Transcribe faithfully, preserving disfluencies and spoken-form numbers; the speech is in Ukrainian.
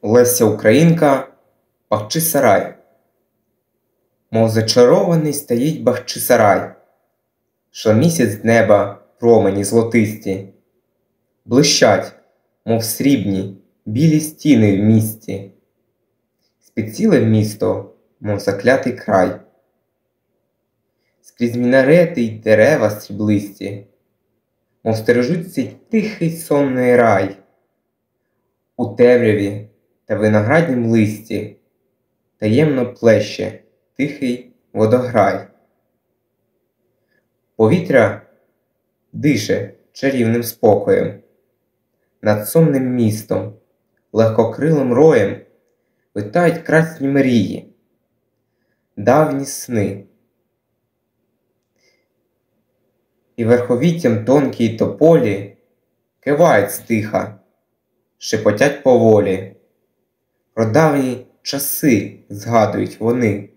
Леся Українка, Бахчисарай. Мов зачарований стоїть Бахчисарай, що місяць неба промені золотисті, блищать, мов срібні, білі стіни в місті. З-під ціле місто, мов заклятий край. Скрізь мінарети й дерева сріблисті, мов стережуть цей тихий сонний рай. У темряві та винограднім листі таємно плеще тихий водограй. Повітря дише чарівним спокоєм. Над сонним містом, легкокрилим роєм витають красні мрії, давні сни. І верховіттям тонкі й тополі кивають стиха, шепотять поволі. Про давні часи згадують вони.